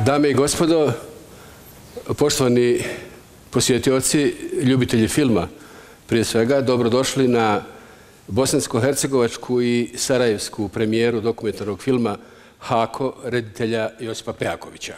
Dame i gospodo, poštovani posjetioci, ljubitelji filma, prije svega, dobrodošli na bosansko-hercegovačku i sarajevsku premijeru dokumentarnog filma Hako, reditelja Josipa Pejakovića.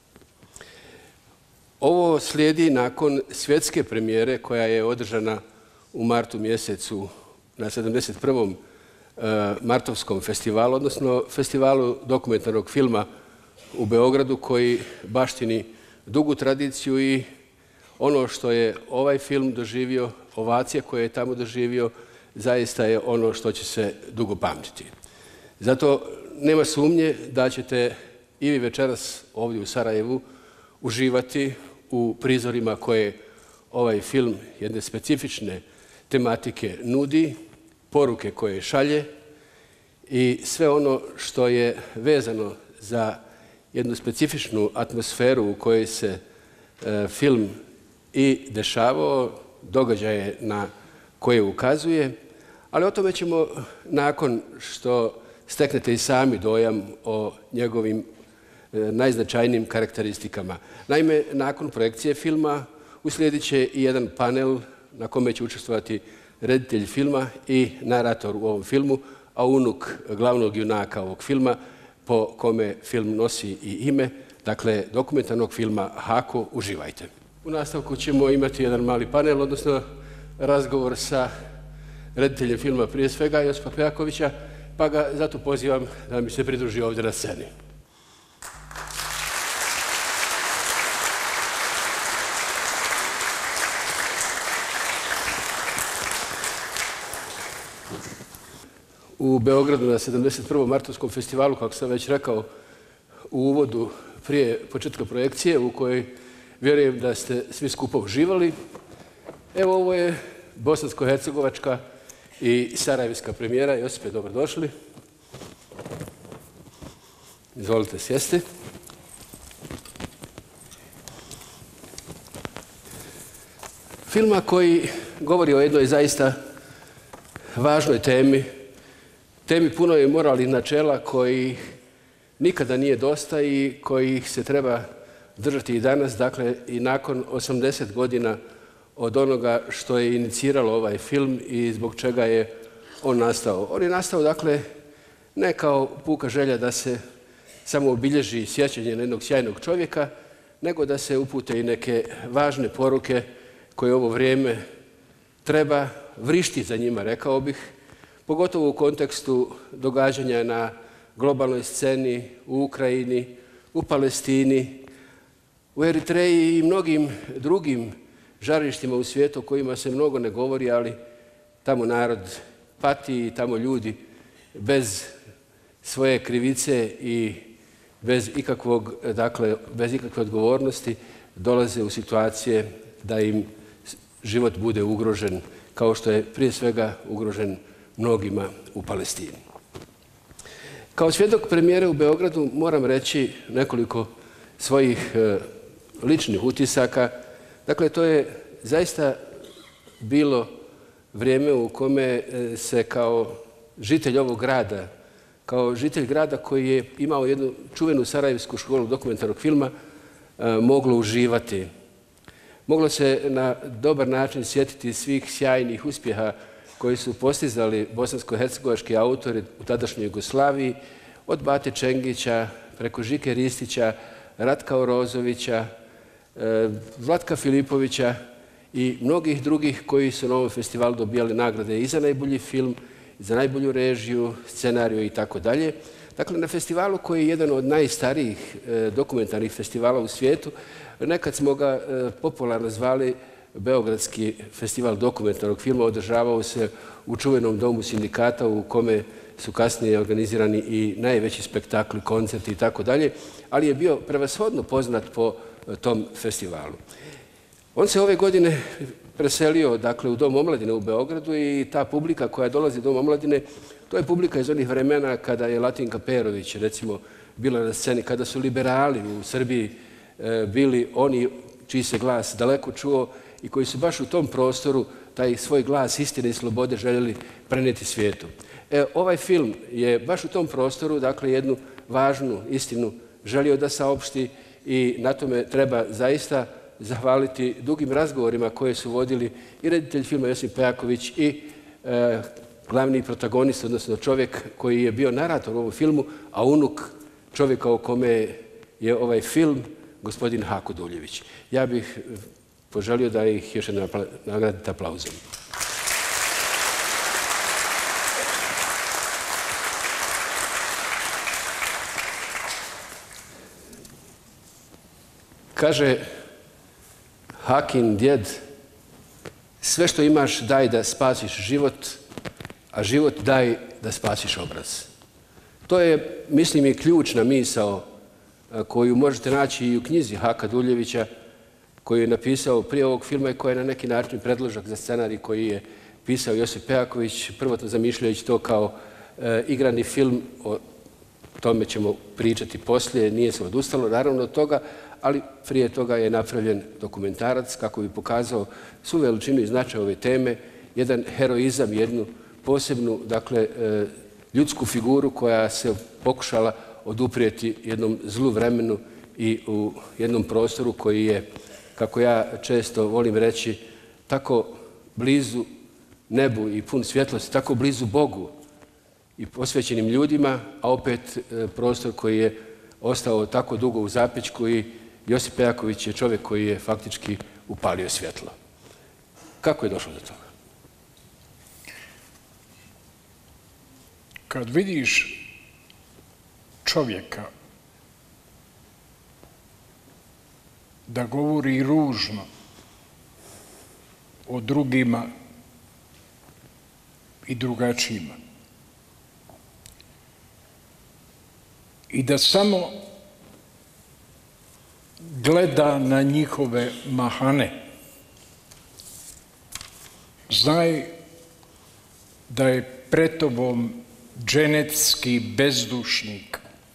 Ovo slijedi nakon svjetske premijere koja je održana u martu mjesecu na 71. Martovskom festivalu, odnosno festivalu dokumentarnog filma u Beogradu koji baštini dugu tradiciju i ono što je ovaj film doživio, ovacije koje je tamo doživio, zaista je ono što će se dugo pamtiti. Zato nema sumnje da ćete i vi večeras ovdje u Sarajevu uživati u prizorima koje ovaj film jedne specifične tematike nudi, poruke koje šalje i sve ono što je vezano za jednu specifičnu atmosferu u kojoj se film i dešavao, događaje na koje ukazuje, ali o tome ćemo nakon što steknete i sami dojam o njegovim najznačajnijim karakteristikama. Naime, nakon projekcije filma uslijedit će i jedan panel na kome će učestvovati reditelj filma i narator u ovom filmu, a unuk glavnog junaka ovog filma po kome film nosi i ime, dakle dokumentarnog filma Hako, uživajte. U nastavku ćemo imati jedan mali panel, odnosno razgovor sa rediteljem filma prije svega Josipa Pejakovića, pa ga zato pozivam da mi se pridruži ovdje na sceni. U Beogradu na 71. Martovskom festivalu, kako sam već rekao u uvodu prije početka projekcije, u kojoj vjerujem da ste svi skupa uživali. Evo, ovo je bosansko-hercegovačka i sarajevska premijera. Josipe, dobrodošli. Izvolite sjesti. Filma koji govori o jednoj zaista važnoj temi puno je moralnih načela koji nikada nije dosta i kojih se treba držati i danas, dakle i nakon 80 godina od onoga što je iniciralo ovaj film i zbog čega je on nastao. On je nastao, dakle, ne kao puka želja da se samo obilježi sjećanje na jednog sjajnog čovjeka, nego da se upute i neke važne poruke koje ovo vrijeme treba vrišti za njima, rekao bih, pogotovo u kontekstu događanja na globalnoj sceni, u Ukrajini, u Palestini, u Eritreji i mnogim drugim žarištima u svijetu o kojima se mnogo ne govori, ali tamo narod pati i tamo ljudi bez svoje krivice i bez ikakve odgovornosti dolaze u situacije da im život bude ugrožen, kao što je prije svega ugrožen mnogima u Palestini. Kao svjedok premijere u Beogradu moram reći nekoliko svojih ličnih utisaka. Dakle, to je zaista bilo vrijeme u kome se kao žitelj ovog grada, kao žitelj grada koji je imao jednu čuvenu sarajevsku školu dokumentarnog filma, moglo uživati. Moglo se na dobar način sjetiti svih sjajnih uspjeha koji su postizali bosansko-hercegovački autori u tadašnjoj Jugoslaviji, od Bate Čengića, preko Žike Ristića, Ratka Orozovića, Vlatka Filipovića i mnogih drugih koji su na ovom festivalu dobijali nagrade i za najbolji film, i za najbolju režiju, scenariju i tako dalje. Dakle, na festivalu koji je jedan od najstarijih dokumentarnih festivala u svijetu, nekad smo ga popularno zvali Beogradski festival dokumentarnog filma, održavao se u čuvenom domu sindikata u kome su kasnije organizirani i najveći spektakli, koncerti i tako dalje, ali je bio prevashodno poznat po tom festivalu. On se ove godine preselio, dakle, u Dom omladine u Beogradu i ta publika koja dolazi u Dom omladine, to je publika iz onih vremena kada je Latinka Perović, recimo, bila na sceni, kada su liberali u Srbiji bili oni čiji se glas daleko čuo i koji su baš u tom prostoru taj svoj glas istine i slobode željeli prenijeti svijetu. Ovaj film je baš u tom prostoru, dakle, jednu važnu istinu želio da saopšti i na tome treba zaista zahvaliti dugim razgovorima koje su vodili i reditelj filma Josip Pejaković i glavni protagonist, odnosno čovjek koji je bio narator u ovom filmu, a unuk čovjeka o kome je ovaj film, gospodin Hako Duljević. Ja bih poželio da ih još jednom nagradite aplauzom. Kaže Hakin djed, sve što imaš daj da spasiš život, a život daj da spasiš obraz. To je, mislim, i ključna misao koju možete naći i u knjizi Haka Duljevića, koju je napisao prije ovog filma i koja je na neki način predložak za scenarij koji je pisao Josip Pejaković, prvotno zamišljajući to kao igrani film, o tome ćemo pričati poslije, nije se odustalo naravno od toga, ali prije toga je napravljen dokumentarac kako bi pokazao svu veličinu i značaj ove teme, jedan heroizam, jednu posebnu, dakle, ljudsku figuru koja se pokušala oduprijeti jednom zlu vremenu i u jednom prostoru koji je, kako ja često volim reći, tako blizu nebu i pun svjetlosti, tako blizu Bogu i posvećenim ljudima, a opet prostor koji je ostao tako dugo u zapećku i Josip Pejaković je čovjek koji je faktički upalio svjetlo. Kako je došlo do toga? Kad vidiš čovjeka da govori ružno o drugima i drugačijima i da samo gleda na njihove mahane, znaj da je pred tobom dženetski bezdušnik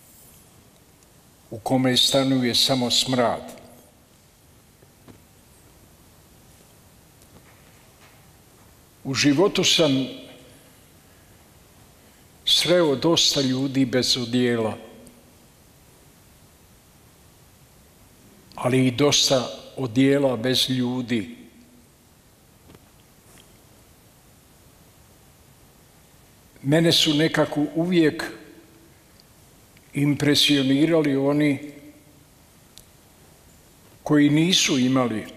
u kome stanuje samo smrad. U životu sam sreo dosta ljudi bez odijela, ali i dosta odijela bez ljudi. Mene su nekako uvijek impresionirali oni koji nisu imali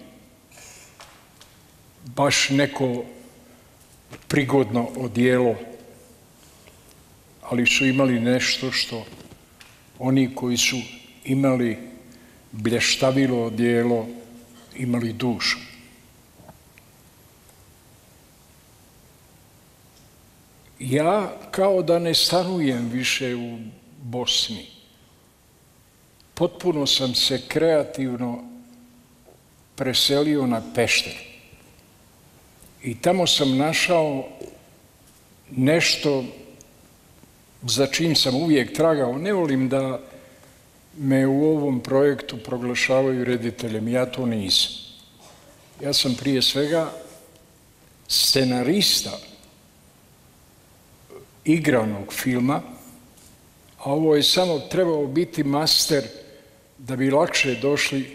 baš neko prigodno odijelo, ali su imali nešto što oni koji su imali blještavilo odijelo imali dušu. Ja kao da ne stanujem više u Bosni. Potpuno sam se kreativno preselio na Pešter. I tamo sam našao nešto za čim sam uvijek tragao. Ne volim da me u ovom projektu proglašavaju rediteljem. Ja to nisam. Ja sam prije svega scenarista igranog filma, a ovo je samo trebao biti master da bi lakše došli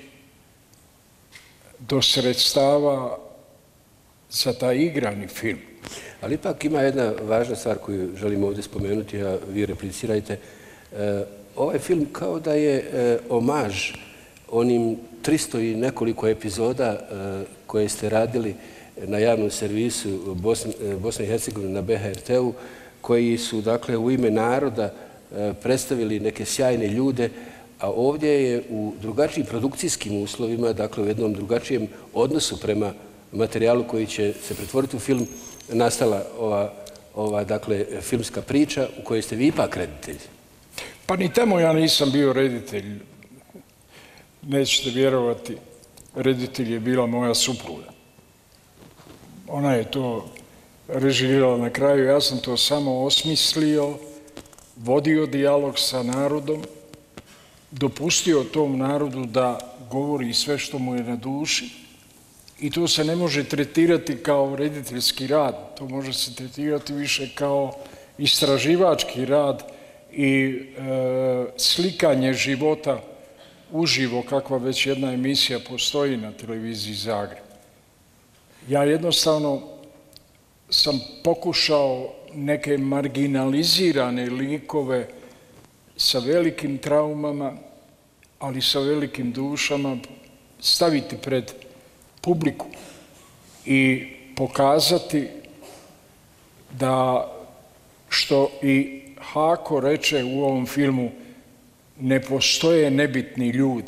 do sredstava za taj igrani film. Ali ipak ima jedna važna stvar koju želim ovdje spomenuti, a vi replicirajte. Ovaj film kao da je omaž onim 300 i nekoliko epizoda koje ste radili na javnom servisu Bosne i Hercegovine na BHRT-u, koji su, dakle, u ime naroda predstavili neke sjajne ljude, a ovdje je u drugačijim produkcijskim uslovima, dakle, u jednom drugačijem odnosu prema materijalu koji će se pretvoriti u film, nastala ova dakle, filmska priča u kojoj ste vi ipak reditelj. Pa ni tamo ja nisam bio reditelj. Nećete vjerovati, reditelj je bila moja supruga. Ona je to režirala na kraju, ja sam to samo osmislio, vodio dijalog sa narodom, dopustio tom narodu da govori sve što mu je na duši i to se ne može tretirati kao rediteljski rad, to može se tretirati više kao istraživački rad i slikanje života uživo, kakva već jedna emisija postoji na televiziji Zagreb. Ja jednostavno sam pokušao neke marginalizirane likove sa velikim traumama, ali sa velikim dušama, staviti pred publiku i pokazati da, što i Hako reče u ovom filmu, ne postoje nebitni ljudi.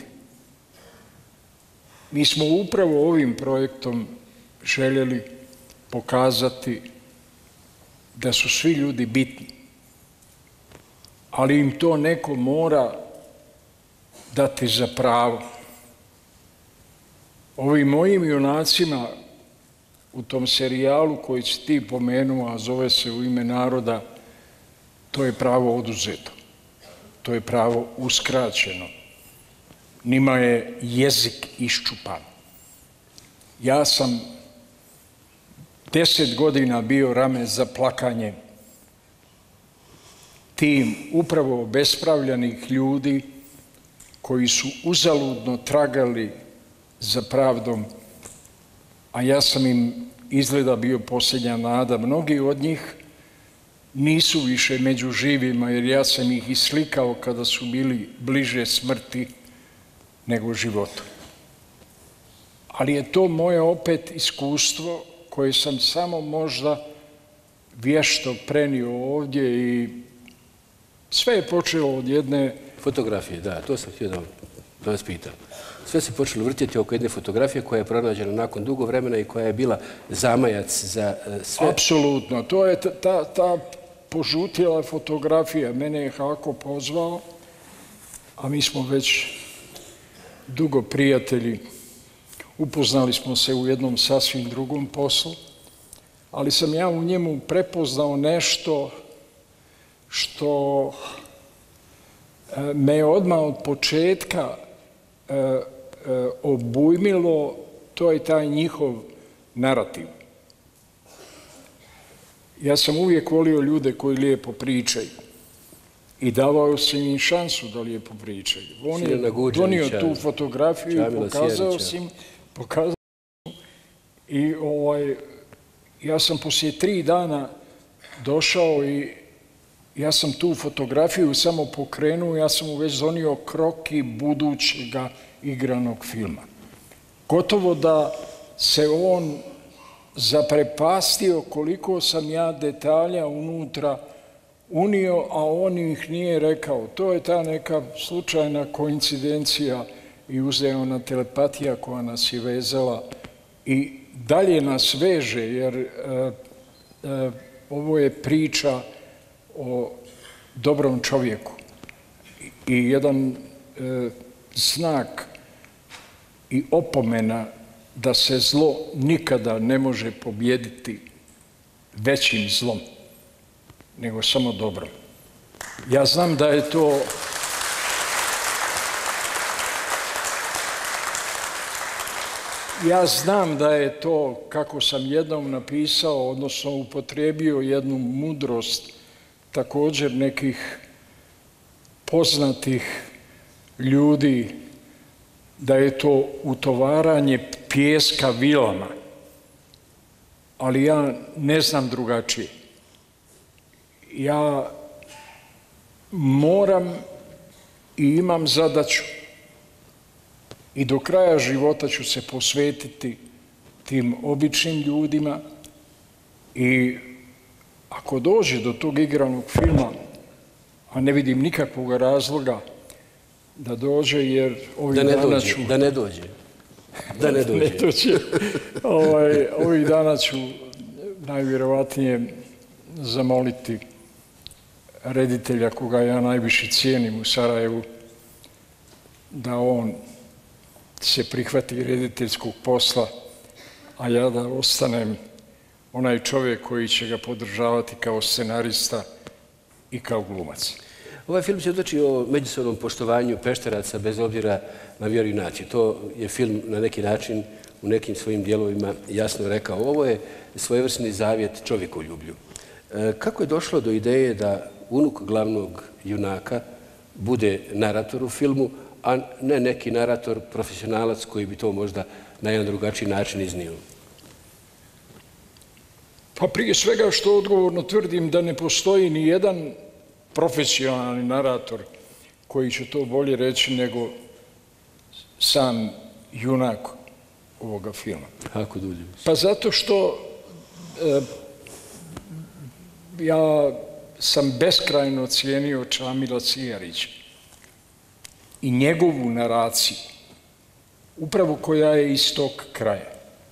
Mi smo upravo ovim projektom željeli pokazati da su svi ljudi bitni, ali im to neko mora dati za pravo. Ovim mojim junacima u tom serijalu koji si ti pomenuo, a zove se U ime naroda, to je pravo oduzeto. To je pravo uskraćeno. Njima je jezik iščupan. Ja sam 10 godina bio rame za plakanje tim upravo obespravljenih ljudi koji su uzaludno tragali za pravdom, a ja sam im izgleda bio posljednja nada. Mnogi od njih nisu više među živima, jer ja sam ih islikao kada su bili bliže smrti nego životu. Ali je to moje opet iskustvo koje sam samo možda vješto prenio ovdje i sve je počelo od jedne fotografije. Da, to sam htio da vas pitam. Sve se počelo vrtjeti oko jedne fotografije koja je pronađena nakon dugo vremena i koja je bila zamajac za sve. Apsolutno. To je ta požutjela fotografija. Mene je Hako pozvao, a mi smo već dugo prijatelji. Upoznali smo se u jednom sasvim drugom poslu, ali sam ja u njemu prepoznao nešto što me je odmah od početka obujmilo, to je taj njihov narativ. Ja sam uvijek volio ljude koji lijepo pričaju i davao sam im šansu da lijepo pričaju. On je donio tu fotografiju i pokazao sam i ja sam poslije 3 dana došao i ja sam tu fotografiju samo pokrenuo, ja sam mu već donio kroki budućega igranog filma. Gotovo da se on zaprepastio koliko sam ja detalja unutra unio, a on ih nije rekao. To je ta neka slučajna koincidencija i uzajamna telepatija koja nas je vezala i dalje nas veže, jer ovo je priča o dobrom čovjeku i jedan znak i opomena da se zlo nikada ne može pobijediti većim zlom, nego samo dobrom. Ja znam da je to kako sam jednom napisao, odnosno upotrijebio jednu mudrost također nekih poznatih ljudi, da je to utovaranje pijeska vilama, ali ja ne znam drugačije. Ja moram i imam zadaću i do kraja života ću se posvetiti tim običnim ljudima i ako dođe do tog igranog filma, a ne vidim nikakvog razloga da dođe, jer ovih dana ću najvjerovatnije zamoliti reditelja koga ja najviše cijenim u Sarajevu, da on se prihvati rediteljskog posla, a ja da ostanem onaj čovjek koji će ga podržavati kao scenarista i kao glumac. Ovaj film svjedoči o međusobnom poštovanju Pešteraca bez obzira na vjeru i naciju. To je film na neki način u nekim svojim dijelovima jasno rekao. Ovo je svojevrsni zavjet čovjekoljublju. Kako je došlo do ideje da unuk glavnog junaka bude narator u filmu, a ne neki narator, profesionalac koji bi to možda na jedan drugačiji način iznio? Pa prije svega što odgovorno tvrdim da ne postoji ni jedan profesionalni narator koji će to bolje reći nego sam junak ovoga filma. Kako Duljević? Pa zato što ja sam beskrajno cijenio Čamila Cijarića i njegovu naraciju, upravo koja je iz tog kraja.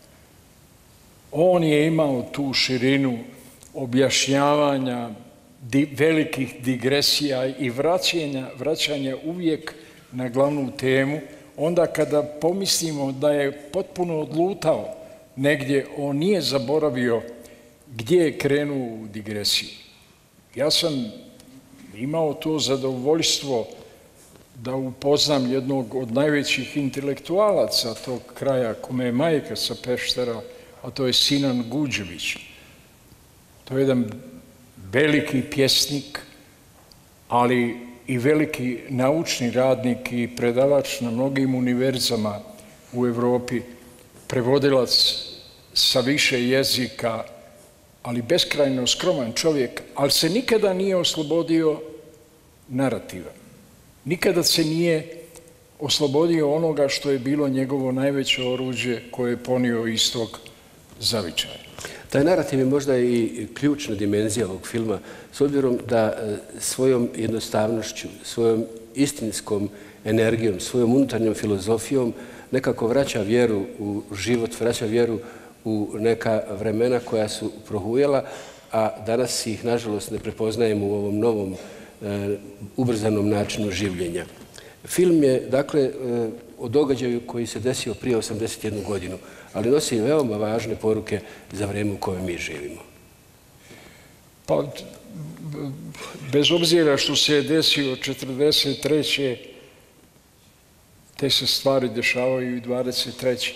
On je imao tu širinu objašnjavanja, velikih digresija i vraćanja uvijek na glavnu temu. Onda kada pomislimo da je potpuno odlutao negdje, on nije zaboravio gdje je krenuo u digresiju. Ja sam imao to zadovoljstvo da upoznam jednog od najvećih intelektualaca tog kraja, kome je majka sa Peštera, a to je Sinan Guđević. To je jedan veliki pjesnik, ali i veliki naučni radnik i predavač na mnogim univerzama u Europi, prevodilac sa više jezika, ali beskrajno skroman čovjek, ali se nikada nije oslobodio narativa. Nikada se nije oslobodio onoga što je bilo njegovo najveće oruđe koje je ponio iz tog zavičaja. Taj narativ je možda i ključna dimenzija ovog filma, s obzirom da svojom jednostavnošću, svojom istinskom energijom, svojom unutarnjom filozofijom nekako vraća vjeru u život, vraća vjeru u neka vremena koja su prohujala, a danas ih, nažalost, ne prepoznajemo u ovom novom ubrzanom načinu življenja. Film je, dakle, o događaju koji se desio prije 81 godinu, ali nosi veoma važne poruke za vrijeme u kojem mi živimo. Pa, bez obzira što se je desio 1943. te se stvari dešavaju i 23.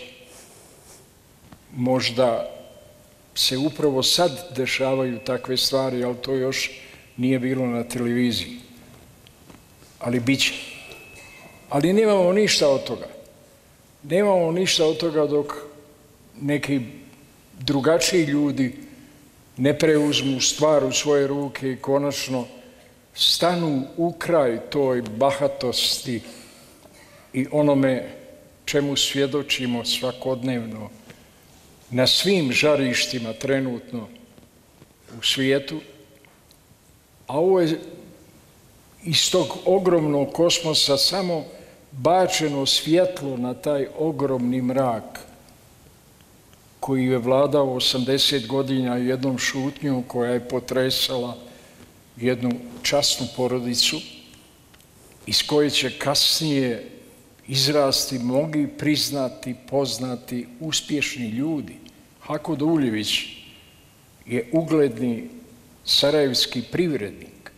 Možda se upravo sad dešavaju takve stvari, ali to još nije bilo na televiziji. Ali bit će. Ali nemamo ništa od toga. Nemamo ništa od toga dok neki drugačiji ljudi ne preuzmu stvar u svoje ruke i konačno stanu u kraj toj bahatosti i onome čemu svjedočimo svakodnevno na svim žarištima trenutno u svijetu, a ovo je iz tog ogromnog kosmosa samo bačeno svjetlo na taj ogromni mrak koji je vladao 80 godina jednom šutnjom koja je potresala jednu časnu porodicu, iz koje će kasnije izrasti mnogi priznati, poznati, uspješni ljudi. Hako Duljević je ugledni sarajevski privrednik.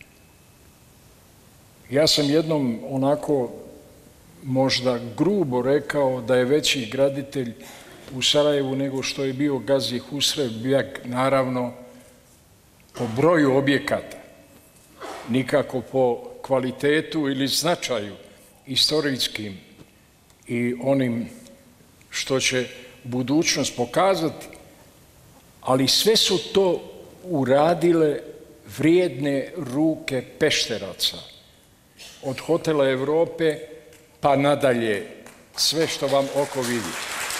Ja sam jednom onako možda grubo rekao da je veći graditelj u Sarajevu nego što je bio Gazi Husrev-Beg, naravno po broju objekata, nikako po kvalitetu ili značaju istorijskim i onim što će budućnost pokazati, ali sve su to uradile vrijedne ruke Pešteraca. Od Hotela Europe pa nadalje, sve što vam oko vidi.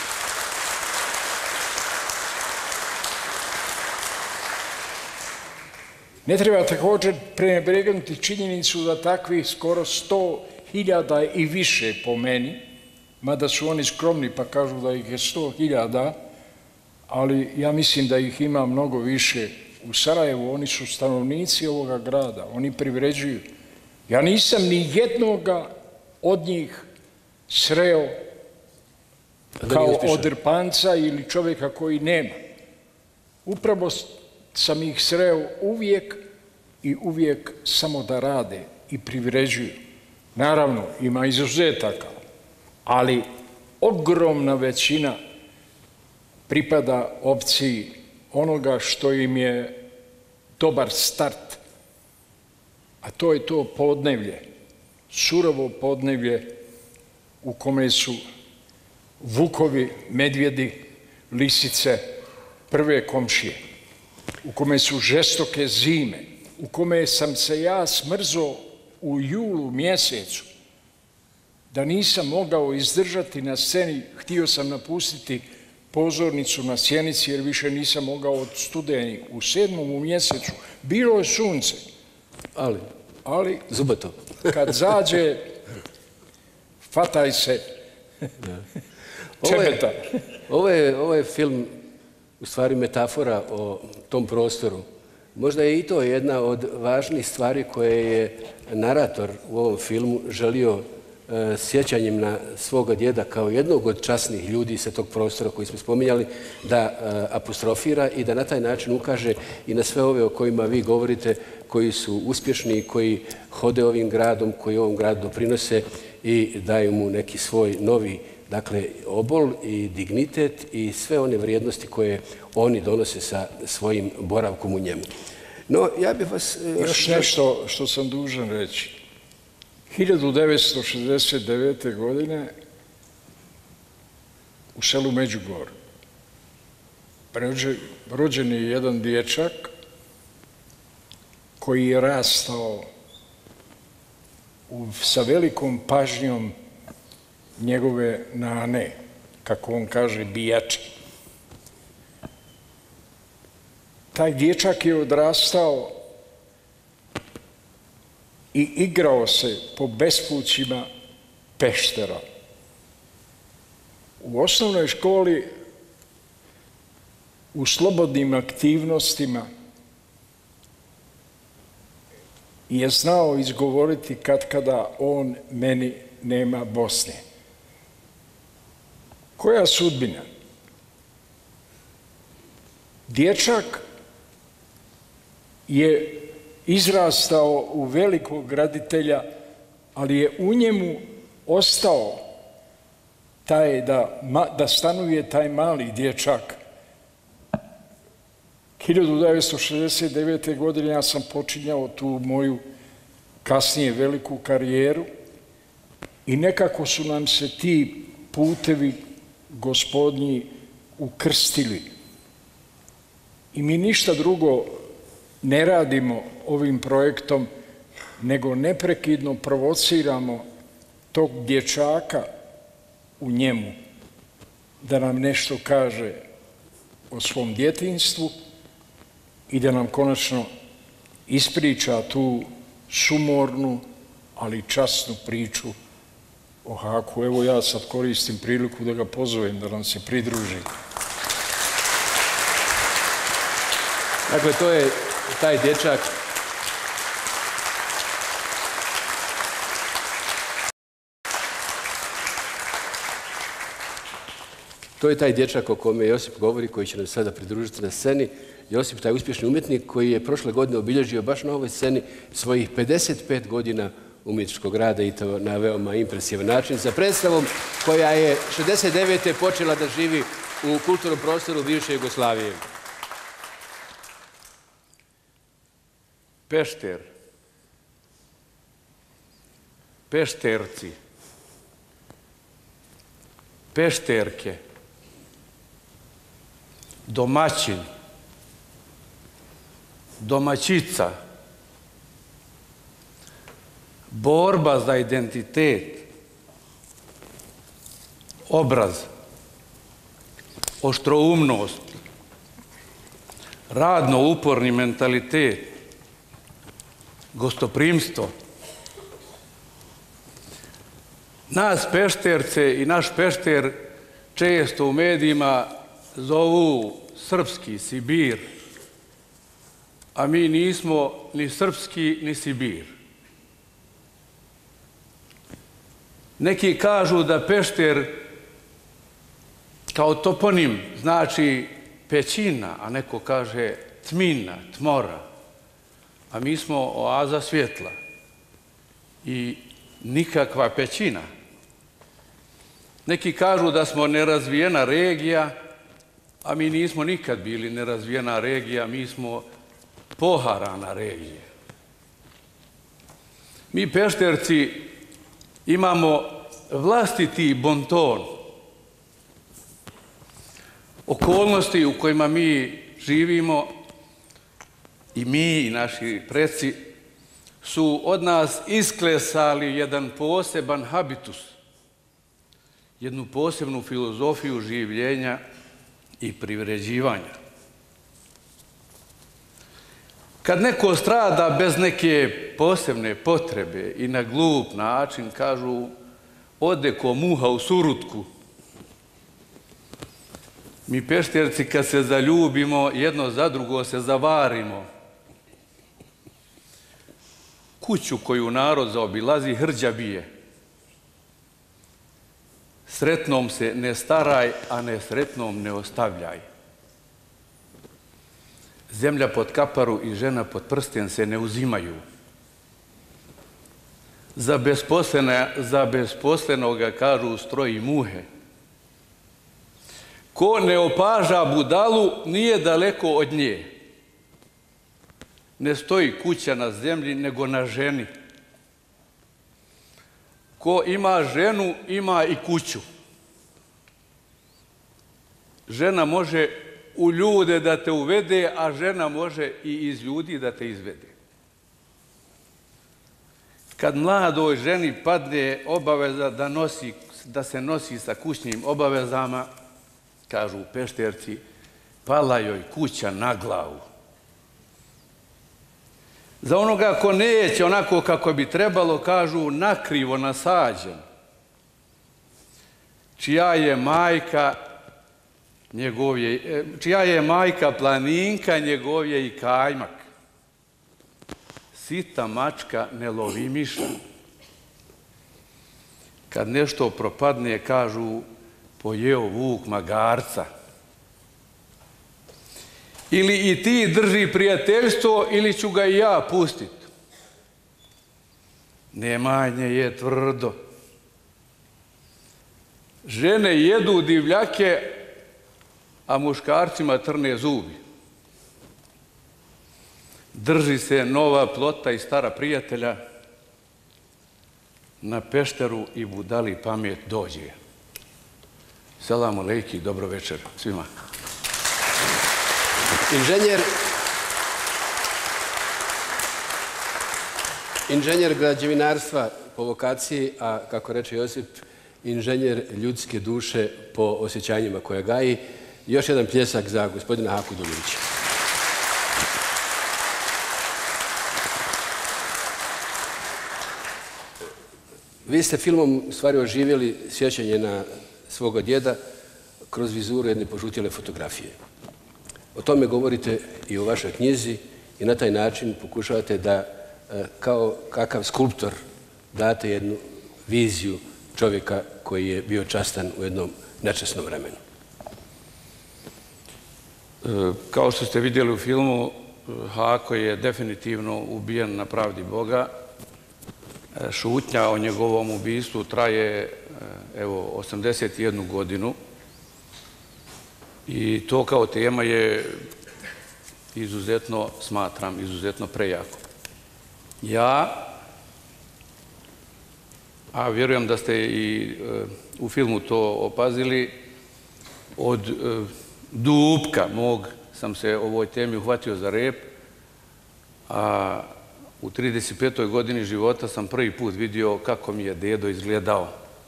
Ne treba također prenebregnuti činjenicu da takvih skoro 100.000 i više po meni, mada su oni skromni pa kažu da ih je 100.000, ali ja mislim da ih ima mnogo više u Sarajevu. Oni su stanovnici ovoga grada, oni privređuju. Ja nisam ni jednoga od njih sreo kao odrpanca ili čovjeka koji nema. Upravo sam ih sreo uvijek i uvijek samo da rade i privređuju. Naravno, ima izuzetaka, ali ogromna većina pripada opciji onoga što im je dobar start, a to je to podneblje, surovo podneblje u kome su vukovi, medvjedi, lisice, prve komšije, u kome su žestoke zime, u kome sam se ja smrzao u julu mjesecu, da nisam mogao izdržati na sceni, htio sam napustiti pozornicu na Sjenici jer više nisam mogao od studeni. U 7. mjesecu bilo je sunce, ali zubato. Kad zađe, fataj se čebeta. Ovo je film, u stvari metafora o tom prostoru. Možda je i to jedna od važnih stvari koje je narator u ovom filmu želio sjećanjem na svoga djeda kao jednog od časnih ljudi sa tog prostora koji smo spominjali, da apostrofira i da na taj način ukaže i na sve ove o kojima vi govorite, koji su uspješni, koji hode ovim gradom, koji ovom gradu doprinose i daju mu neki svoj novi, dakle, obol i dignitet i sve one vrijednosti koje oni donose sa svojim boravkom u njemu. No, ja bih vas... Još nešto što sam dužan reći. 1969. godine u selu Međugor rođen je jedan dječak koji je rastao sa velikom pažnjom njegove nane, kako on kaže, bijače. Taj dječak je odrastao i igrao se po bespućima Peštera. U osnovnoj školi u slobodnim aktivnostima je znao izgovoriti katkada on meni nema Bosne. Koja sudbina? Dječak je izrastao u velikog graditelja, ali je u njemu ostao taj da stanuje taj mali dječak. 1969. godine ja sam počinjao tu moju kasnije veliku karijeru i nekako su nam se ti putevi gospodnji ukrstili. I mi ništa drugo ne radimo ovim projektom, nego neprekidno provociramo tog dječaka u njemu da nam nešto kaže o svom djetinjstvu i da nam konačno ispriča tu sumornu, ali časnu priču o Haku. Evo ja sad koristim priliku da ga pozovem da nam se pridruži. Dakle, to je taj dječak o kome Josip govori, koji će nam sada pridružiti na sceni. Josip, taj uspješni umjetnik koji je prošle godine obilježio baš na ovoj sceni svojih 55 godina umjetničkog rada i to na veoma impresivan način sa predstavom koja je 69. počela da živi u kulturnom prostoru bivše Jugoslavije. Pešter, pešterci, pešterke, domaćin, domaćica, borba za identitet, obraz, oštroumnost, radno uporni mentalitet, gostoprimstvo. Nas Pešterce i naš Pešter često u medijima zovu srpski Sibir, a mi nismo ni srpski ni Sibir. Neki kažu da Pešter kao toponim znači pećina, a neko kaže tmina, tmora. A mi smo oaza svjetla i nikakva pećina. Neki kažu da smo nerazvijena regija, a mi nismo nikad bili nerazvijena regija, mi smo poharana regija. Mi Pešterci imamo vlastiti bonton, okolnosti u kojima mi živimo i mi i naši preci su od nas isklesali jedan poseban habitus, jednu posebnu filozofiju življenja i privređivanja. Kad neko strada bez neke posebne potrebe i na glup način, kažu, ode ko muha u surutku. Mi Pešterci kad se zaljubimo, jedno za drugo se zavarimo. Kuću koju narod zaobilazi hrđa bije. Sretnom se ne staraj, a nesretnom ne ostavljaj. Zemlja pod kaparu i žena pod prsten se ne uzimaju. Za besposlenoga kažu stroji muhe. Ko ne opaža budalu, nije daleko od nje. Ne stoji kuća na zemlji, nego na ženi. Ko ima ženu, ima i kuću. Žena može u ljude da te uvede, a žena može i iz ljudi da te izvede. Kad mladoj ženi padne obaveza da se nosi sa kućnim obavezama, kažu Pešterci, pala joj kuća na glavu. Za onoga ko neće onako kako bi trebalo, kažu, nakrivo nasađen. Čija je majka planinka, njegov je i kajmak. Sita mačka ne lovi miša. Kad nešto propadne, kažu, pojeo vuk magarca. Ili i ti drži prijateljstvo, ili ću ga i ja pustit. Nemanje je tvrdo. Žene jedu divljake, a muškarcima trne zubi. Drži se nova plota i stara prijatelja, na Pešteru i budali pamet dođe. Selam alejki, dobro večer svima. Inženjer građevinarstva po vokaciji, a kako reče Josip, inženjer ljudske duše po osjećanjima koje gaji. Još jedan pljesak za gospodina Haku Dulića. Vi ste filmom u stvari oživjeli sjećanje na svoga djeda kroz vizuru jedne požutjele fotografije. O tome govorite i u vašoj knjizi i na taj način pokušavate da kao kakav skulptor date jednu viziju čovjeka koji je bio častan u jednom nečasnom vremenu. Kao što ste vidjeli u filmu, Hako je definitivno ubijen na pravdi Boga. Šutnja o njegovom ubistvu traje, 81 godinu. I to kao tema je izuzetno, smatram, izuzetno prejako. Ja, a vjerujem da ste i u filmu to opazili, od dupka mog sam se ovoj temi uhvatio za rep, a u 35. godini života sam prvi put vidio kako mi je dedo izgledao.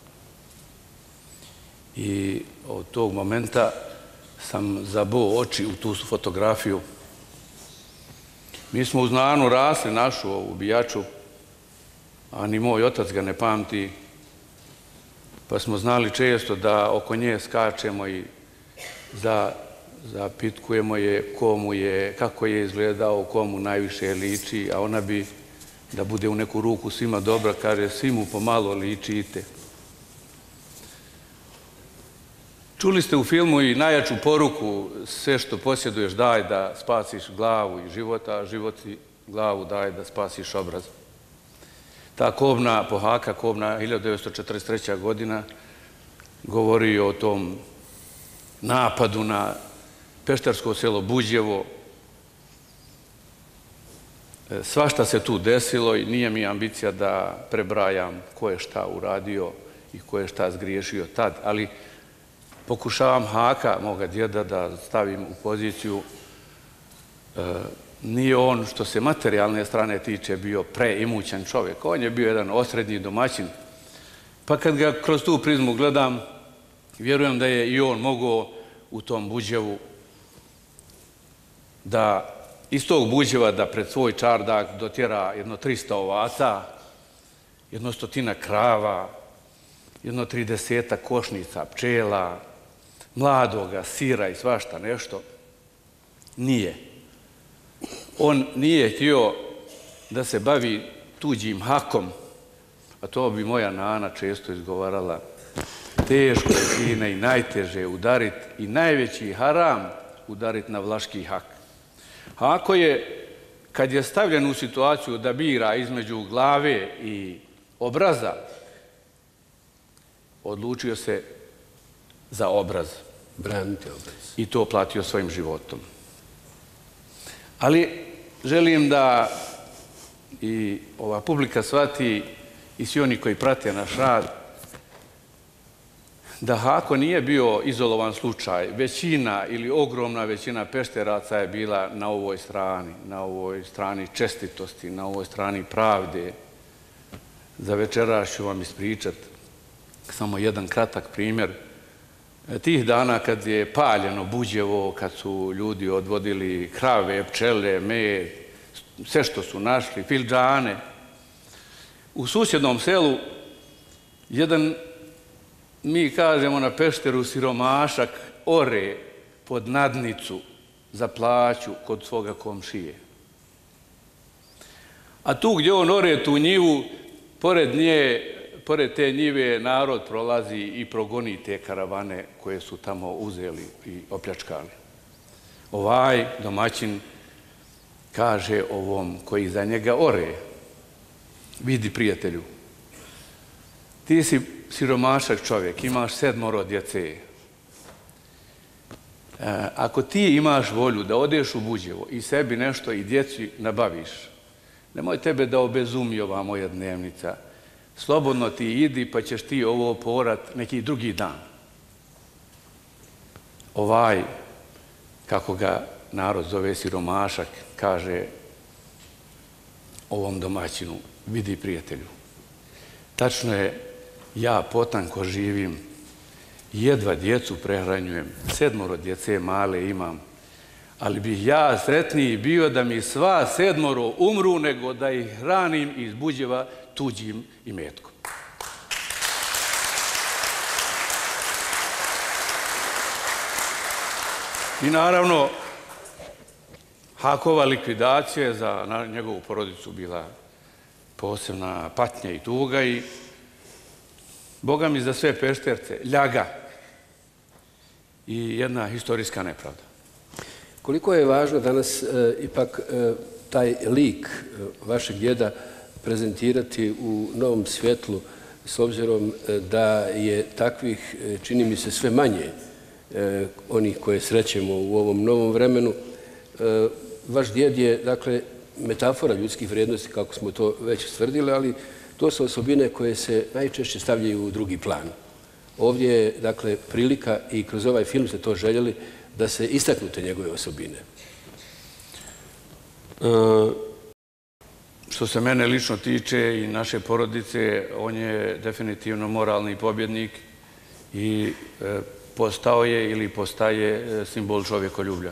I od tog momenta sam zaboo oči u tu fotografiju. Mi smo u Znanu rasli našu ubijaču, a ni moj otac ga ne pamti, pa smo znali često da oko nje skačemo i zapitkujemo je kako je izgledao, komu najviše liči, a ona bi, da bude u neku ruku svima dobra, kaže, svi mu pomalo ličite. Čuli ste u filmu i najjaču poruku, sve što posjeduješ daj da spasiš glavu i života, a život i glavu daj da spasiš obraz. Ta kobna, Pohaka kobna, 1943. godina, govori o tom napadu na peštersko selo Buđevo. Svašta se tu desilo i nije mi ambicija da prebrajam ko je šta uradio i ko je šta zgriješio tad, ali pokušavam Haka, moga djeda, da stavim u poziciju. Nije on, što se materijalne strane tiče, bio preimućan čovjek. On je bio jedan osrednji domaćin. Pa kad ga kroz tu prizmu gledam, vjerujem da je i on mogao u tom Buđevu da iz tog Buđeva da pred svoj čardak dotjera jedno 300 ovaca, jedno 100 krava, jedno 30 košnica pčela, mladoga sira i svašta nešto. Nije. On nije htio da se bavi tuđim hakom, a to bi moja nana često izgovarala. Teško je, sine, i najteže udarit i najveći haram udarit na vlaški hak. Hako je, kad je stavljen u situaciju da bira između glave i obraza, odlučio se za obraz. Braniti obraz. I to platio svojim životom. Ali želim da i ova publika shvati i svi oni koji prate naš rad, da Hako nije bio izolovan slučaj. Većina ili ogromna većina Pešteraca je bila na ovoj strani čestitosti, na ovoj strani pravde. Za večeras ću vam ispričati samo jedan kratak primjer. Tih dana kad je paljeno Buđevo, kad su ljudi odvodili krave, pčele, med, sve što su našli, fildžane, u susjednom selu jedan, mi kažemo na Pešteru, siromašak ore pod nadnicu za plaću kod svoga komšije. A tu gdje on ore tu njivu, pored te njive narod prolazi i progoni te karavane koje su tamo uzeli i opljačkali. Ovaj domaćin kaže ovom koji za njega ore: vidi, prijatelju, ti si siromašak čovjek, imaš 7 djece. Ako ti imaš volju da odeš u Buđevo i sebi nešto i djeci nabaviš, nemoj tebe da obezumi ova moja dnevnica. Slobodno ti idi, pa ćeš ti ovo porat neki drugi dan. Ovaj, kako ga narod zove siromašak, kaže ovom domaćinu: vidi, prijatelju, tačno je, ja potanko živim, jedva djecu prehranjujem, 7 djece male imam, ali bih ja sretniji bio da mi sva 7 umru nego da ih hranim iz Buđeva tuđim imetkom. I naravno, Hakova likvidacija za njegovu porodicu bila posebna patnja i tuga i, Boga mi, za sve Pešterce, ljaga i jedna historijska nepravda. Koliko je važno danas ipak taj lik vašeg djeda prezentirati u novom svjetlu, s obzirom da je takvih, čini mi se, sve manje onih koje srećemo u ovom novom vremenu. Vaš djed je, dakle, metafora ljudskih vrijednosti, kako smo to već stvrdili, ali to su osobine koje se najčešće stavljaju u drugi plan. Ovdje je, dakle, prilika, i kroz ovaj film ste to željeli, da se istaknu te njegove osobine. Što se mene lično tiče i naše porodice, on je definitivno moralni pobjednik i postao je ili postaje simbol čovjekoljublja.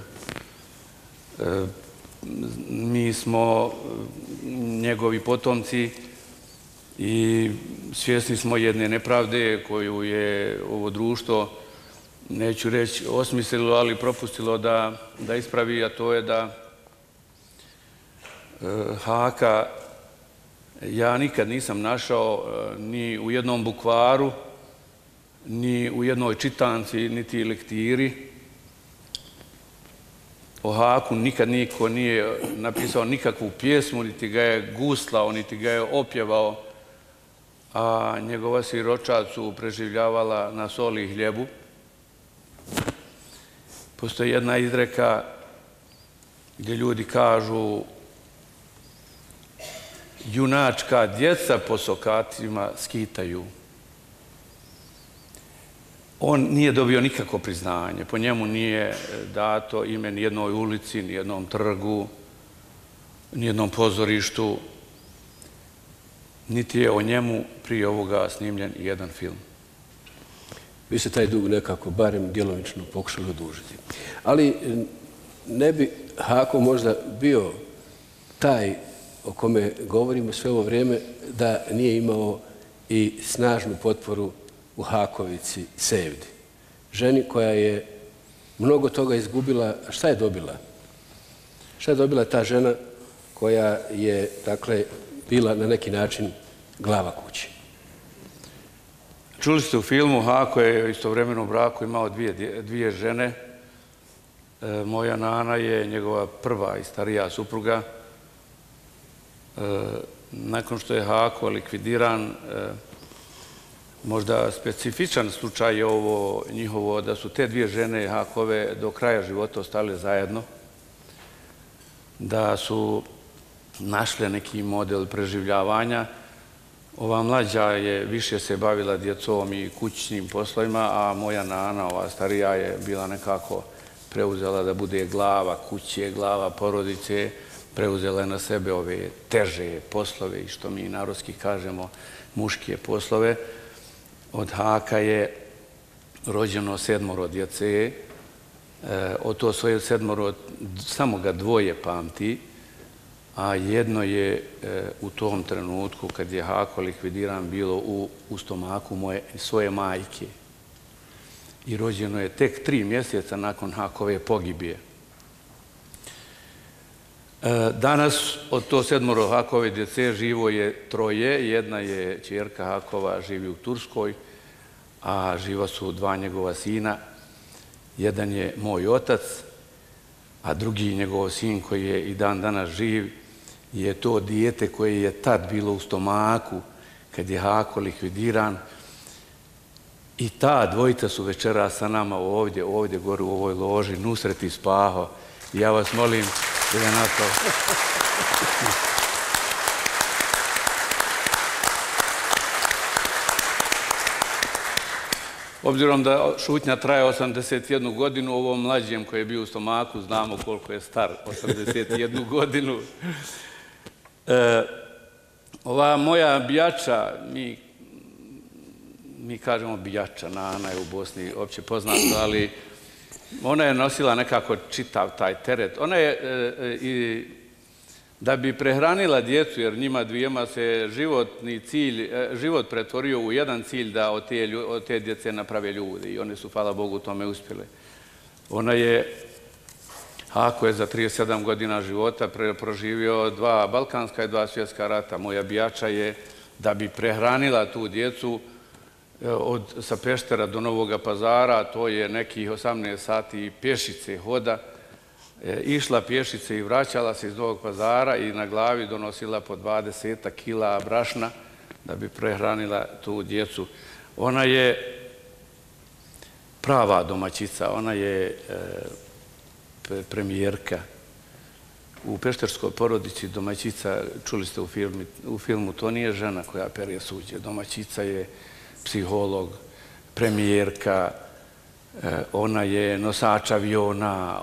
Mi smo njegovi potomci i svjesni smo jedne nepravde koju je ovo društvo, neću reći osmislilo, ali propustilo da ispravi, a to je da Haka ja nikad nisam našao ni u jednom bukvaru, ni u jednoj čitanci, niti lektiri. O Haku nikad niko nije napisao nikakvu pjesmu, niti ga je guslao, niti ga je opjevao, a njegova siročad su preživljavala na soli i hljebu. Postoji jedna izreka gdje ljudi kažu: junačka djeca po sokatima skitaju, on nije dobio nikako priznanje. Po njemu nije dato ime ni jednoj ulici, ni jednom trgu, ni jednom pozorištu, niti je o njemu prije ovoga snimljen jedan film. Vi ste taj dug nekako, barem djelomično, pokušali odužiti. Ali ne bi Hako možda bio taj o kome govorimo sve ovo vrijeme da nije imao i snažnu potporu u Hakovici Sevdi. Ženi koja je mnogo toga izgubila. A šta je dobila? Šta je dobila ta žena koja je, dakle, bila na neki način glava kući? Čuli ste u filmu, Hako je u istovremenom braku imao dvije žene. Moja nana je njegova prva i starija supruga. Nakon što je Hako likvidiran, možda specifičan slučaj je ovo njihovo, da su te dvije žene Hakove do kraja života ostale zajedno, da su našle neki model preživljavanja. Ova mlađa je više se bavila djecom i kućnim poslovima, a moja nana, ova starija, je bila nekako preuzela da bude glava kuće, glava porodice, preuzela je na sebe ove teže poslove i što mi narodski kažemo muške poslove. Od Haka je rođeno 7 djece, od to svoje 7 samo ga 2 pamti, a jedno je u tom trenutku kad je Hako likvidiran bilo u stomaku svoje majke. I rođeno je tek 3 mjeseca nakon Hakove pogibije. Danas od to 7 Hakove djece živo je 3. Jedna je ćerka Hakova, živi u Turskoj, a živa su 2 njegova sina. Jedan je moj otac, a drugi njegov sin koji je i dan danas živ je to dijete koje je tad bilo u stomaku kad je Hako likvidiran. I ta dvojica su večeras sa nama ovdje gore u ovoj loži, Nusret i Spaho. Ja vas molim da na to... Obzirom da šutnja traje 81 godinu, ovom mlađem koji je bio u stomaku znamo koliko je star, 81 godinu. Ova moja bijača, mi kažemo bijača, Nana je u Bosni opće poznata, ali ona je nosila nekako čitav taj teret. Ona je, da bi prehranila djecu, jer njima dvijema se život pretvorio u jedan cilj da od te djece naprave ljude i one su, hvala Bogu, tome uspjele. Hako je za 37 godina života proživio 2 balkanska i 2 svjetska rata. Moja bijača je, da bi prehranila tu djecu, sa Peštera do Novog Pazara, to je nekih 18 sati pješice hoda, išla pješice i vraćala se iz Novog Pazara i na glavi donosila po 20 kila brašna da bi prehranila tu djecu. Ona je prava domaćica, ona je premijerka. U pešterskoj porodici domaćica, čuli ste u filmu, to nije žena koja pere suđe. Domaćica je psiholog, premijerka, ona je nosač aviona,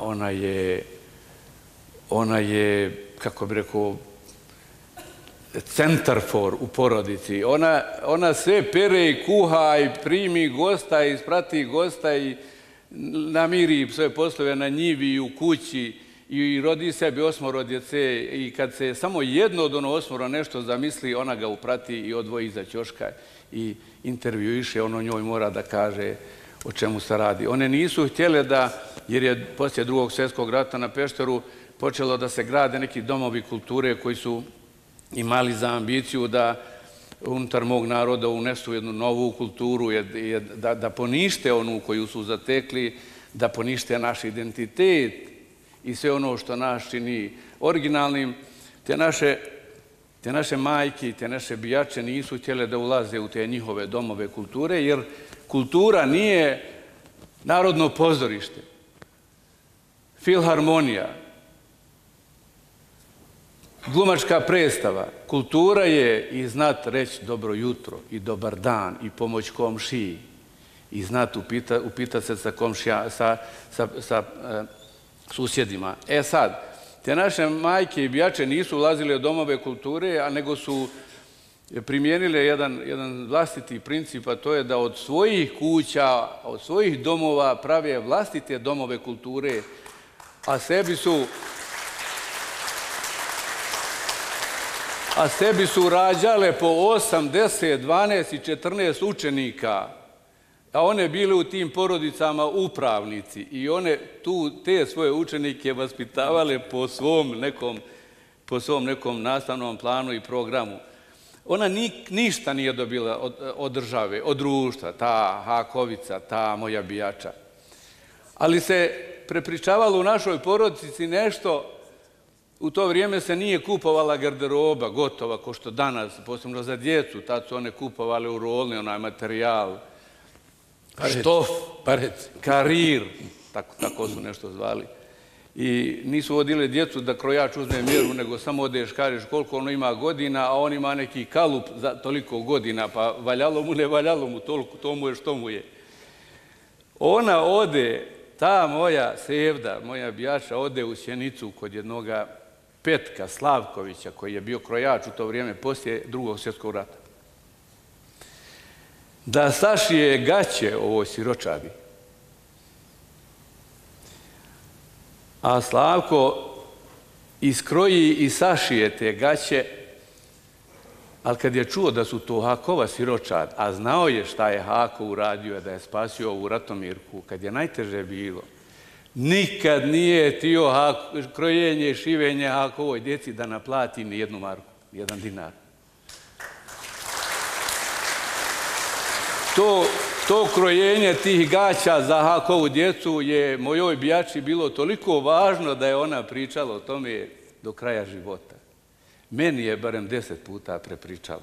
ona je, kako bi rekao, centarfor u porodici. Ona sve pere i kuha i primi gosta i isprati gosta i namiri svoje poslove na njivi i u kući i rodi sebi 8 djece i kad se samo jedno od ono 8 nešto zamisli, ona ga uprati i odvoji iza ćoška i intervjuiše, ono njoj mora da kaže o čemu se radi. One nisu htjele da, jer je poslije Drugog svjetskog rata na Pešteru počelo da se grade neki domovi kulture koji su imali za ambiciju da unutar mog naroda unesu jednu novu kulturu, da ponište onu koju su zatekli, da ponište naš identitet i sve ono što nas čini originalnim. Te naše majke i te naše bijače nisu htjele da ulaze u te njihove domove kulture, jer kultura nije narodno pozorište, filharmonija, glumačka predstava. Kultura je i znat reći dobro jutro i dobar dan i pomoć komšiji i znati upitati se sa komšija, sa susjedima. E sad, te naše majke i bijače nisu ulazile u domove kulture, a nego su primijenile jedan vlastiti princip, a to je da od svojih kuća, od svojih domova prave vlastite domove kulture, a sebi su rađale po 8, 10, 12 i 14 učenika, a one bile u tim porodicama upravnici i one te svoje učenike vaspitavale po svom nekom nastavnom planu i programu. Ona ništa nije dobila od države, od društva, ta Hakovica, ta moja bijača. Ali se prepričavalo u našoj porodici nešto. U to vrijeme se nije kupovala garderoba gotova, ko što danas, posebno za djecu. Tad su one kupovali u rolni, onaj materijal, štof, karir, tako su nešto zvali. I nisu vodile djecu da krojač uzme mjeru, nego samo odeš, kažeš koliko ono ima godina, a on ima neki kalup za toliko godina, pa valjalo mu, ne valjalo mu, toliko, to mu je što mu je. Ona ode, ta moja Sevda, moja bijača, ode u Sjenicu kod jednoga Petka Slavkovića, koji je bio krojač u to vrijeme poslije Drugog svjetskog rata. Da sašije gaće ovoj siročadi. A Slavko iskroji i sašije te gaće, ali kad je čuo da su to Hakova siročad, a znao je šta je Hako uradio, da je spasio ovu Ratomirku, kad je najteže bilo, nikad nije htio krojenje i šivenje Hakovoj djeci da naplati ni jednu marku, jedan dinar. To krojenje tih gaća za Hakovu djecu je mojoj bijači bilo toliko važno da je ona pričala o tome do kraja života. Meni je barem 10 puta prepričala.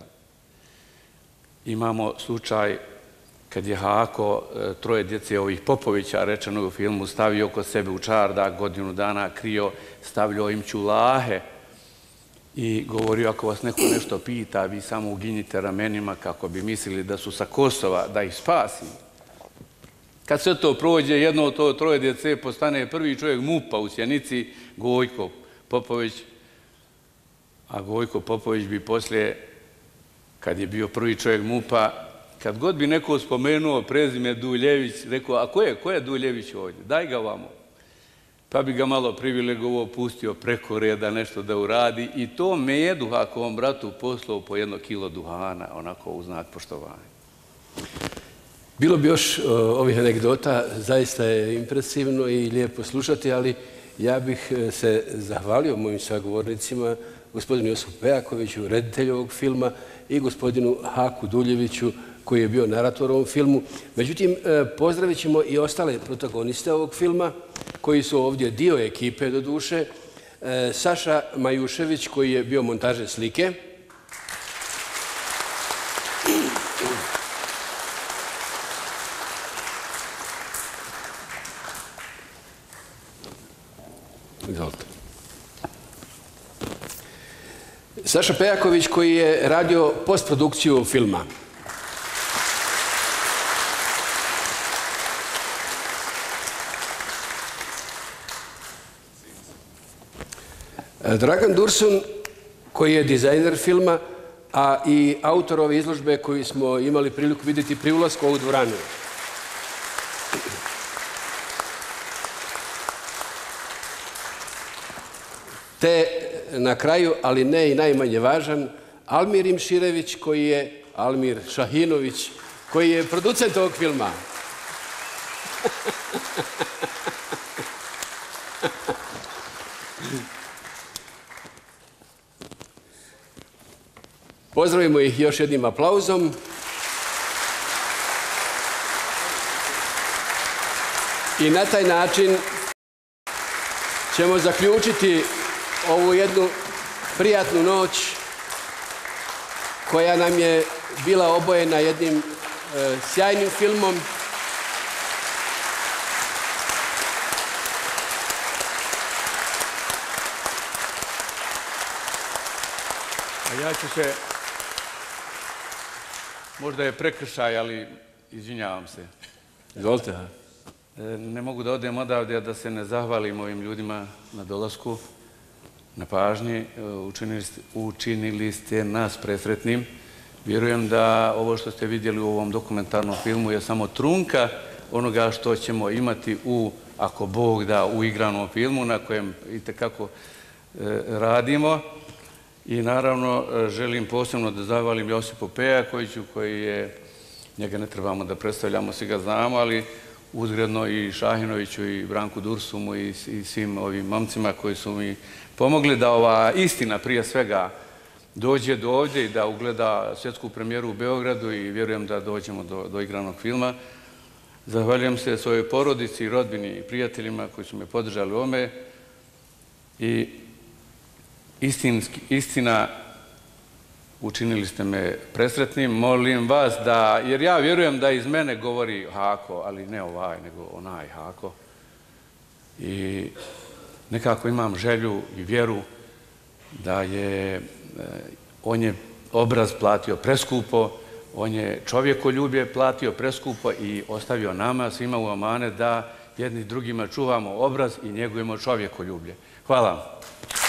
Imamo slučaj kad je Hako troje djece ovih Popovića, rečeno u filmu, stavio kod sebe u čardak, godinu dana krio, stavljao im ćulahe i govorio, ako vas neko nešto pita, vi samo uginjite ramenima kako bi mislili da su sa Kosova, da ih spasi. Kad sve to prođe, jedno od to troje djece postane prvi čovjek MUP-a u Sjenici, Gojko Popović, a Gojko Popović bi poslije, kad je bio prvi čovjek MUP-a, kad god bi neko spomenuo prezime Duljević, rekao, a ko je Duljević ovdje? Daj ga vamo. Pa bi ga malo privilegovao, pustio preko reda nešto da uradi i to Medu, Hakovom bratu, poslao po 1 kilo duhana, onako u znak poštovanja. Bilo bi još ovih anegdota, zaista je impresivno i lijepo slušati, ali ja bih se zahvalio mojim sagovornicima, gospodinu Josipu Pejakoviću, reditelju ovog filma, i gospodinu Haku Duljeviću, koji je bio narator u ovom filmu. Međutim, pozdravit ćemo i ostale protagoniste ovog filma, koji su ovdje dio ekipe, do duše. Saša Majušević, koji je bio montažer slike. Izvolite. Saša Pejaković, koji je radio postprodukciju filma. Dragan Dursun, koji je dizajner filma, a i autor ove izložbe koju smo imali priliku vidjeti pri ulasku u ovu dvoranu. Te na kraju, ali ne i najmanje važan, Almir Imširević, Almir Šahinović, koji je producent ovog filma. Pozdravimo ih još jednim aplauzom. I na taj način ćemo zaključiti ovu jednu prijatnu noć koja nam je bila obojena jednim sjajnim filmom. A ja ću se, možda je prekršaj, ali izvinjavam se. Izvolite. Ne mogu da odem odavde, a da se ne zahvalim ovim ljudima na dolasku, na pažnji. Učinili ste nas presretnim. Vjerujem da ovo što ste vidjeli u ovom dokumentarnom filmu je samo trunka onoga što ćemo imati ako Bog da, u igranom filmu na kojem itekako radimo. I naravno želim posebno da zahvalim Josipu Pejakoviću koji je, njega ne trebamo da predstavljamo, svi ga znamo, ali uzgredno i Šahinoviću i Branku Dursumu i svim ovim momcima koji su mi pomogli da ova istina prije svega dođe do ovdje i da ugleda svjetsku premijeru u Beogradu i vjerujem da dođemo do igranog filma. Zahvaljujem se svojoj porodici, rodbini i prijateljima koji su me podržali u ome i istina, učinili ste me presretnim. Molim vas da, jer ja vjerujem da iz mene govori Hako, ali ne ovaj, nego onaj Hako. I nekako imam želju i vjeru da on je obraz platio preskupo, on je čovjekoljublje platio preskupo i ostavio nama svima u amanet da jedni drugima čuvamo obraz i njegujemo čovjekoljublje. Hvala vam.